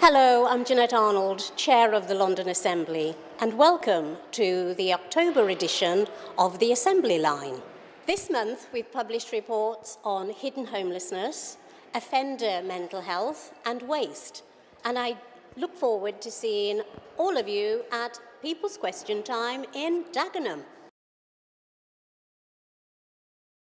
Hello, I'm Jennette Arnold, Chair of the London Assembly, and welcome to the October edition of the Assembly Line. This month, we've published reports on hidden homelessness, offender mental health, and waste. And I look forward to seeing all of you at People's Question Time in Dagenham.